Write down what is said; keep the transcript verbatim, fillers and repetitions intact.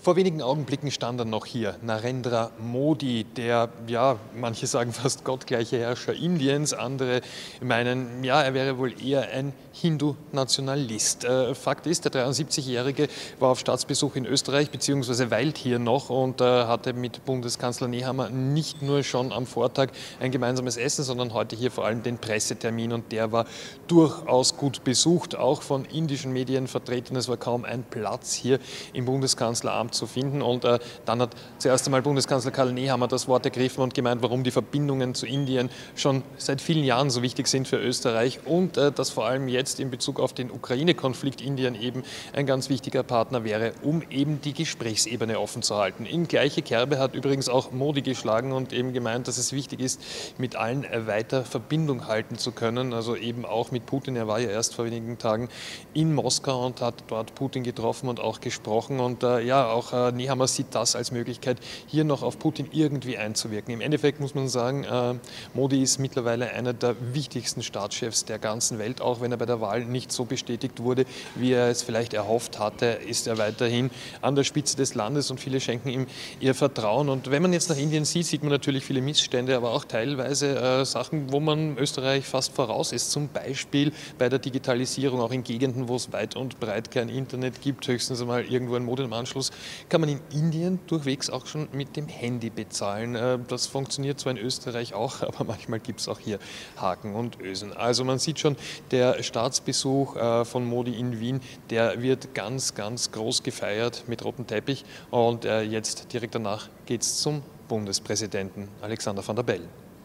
Vor wenigen Augenblicken stand er noch hier, Narendra Modi, der, ja, manche sagen fast gottgleiche Herrscher Indiens, andere meinen, ja, er wäre wohl eher ein Hindu-Nationalist. Äh, Fakt ist, der dreiundsiebzigjährige war auf Staatsbesuch in Österreich, beziehungsweise weilt hier noch und äh, hatte mit Bundeskanzler Nehammer nicht nur schon am Vortag ein gemeinsames Essen, sondern heute hier vor allem den Pressetermin, und der war durchaus gut besucht, auch von indischen Medien vertreten. Es war kaum ein Platz hier im Bundeskanzleramt zu finden, und äh, dann hat zuerst einmal Bundeskanzler Karl Nehammer das Wort ergriffen und gemeint, warum die Verbindungen zu Indien schon seit vielen Jahren so wichtig sind für Österreich und äh, dass vor allem jetzt in Bezug auf den Ukraine-Konflikt Indien eben ein ganz wichtiger Partner wäre, um eben die Gesprächsebene offen zu halten. In gleiche Kerbe hat übrigens auch Modi geschlagen und eben gemeint, dass es wichtig ist, mit allen weiter Verbindung halten zu können, also eben auch mit Putin. Er war ja erst vor wenigen Tagen in Moskau und hat dort Putin getroffen und auch gesprochen, und äh, ja, auch äh, Nehammer sieht das als Möglichkeit, hier noch auf Putin irgendwie einzuwirken. Im Endeffekt muss man sagen, äh, Modi ist mittlerweile einer der wichtigsten Staatschefs der ganzen Welt, auch wenn er bei der Wahl nicht so bestätigt wurde, wie er es vielleicht erhofft hatte, ist er weiterhin an der Spitze des Landes und viele schenken ihm ihr Vertrauen. Und wenn man jetzt nach Indien sieht, sieht man natürlich viele Missstände, aber auch teilweise äh, Sachen, wo man Österreich fast voraus ist, zum Beispiel bei der Digitalisierung, auch in Gegenden, wo es weit und breit kein Internet gibt, höchstens einmal irgendwo ein Modemanschluss, kann man in Indien durchwegs auch schon mit dem Handy bezahlen. Das funktioniert zwar in Österreich auch, aber manchmal gibt es auch hier Haken und Ösen. Also man sieht schon, der Staatsbesuch von Modi in Wien, der wird ganz, ganz groß gefeiert mit rotem Teppich, und jetzt direkt danach geht es zum Bundespräsidenten Alexander Van der Bellen.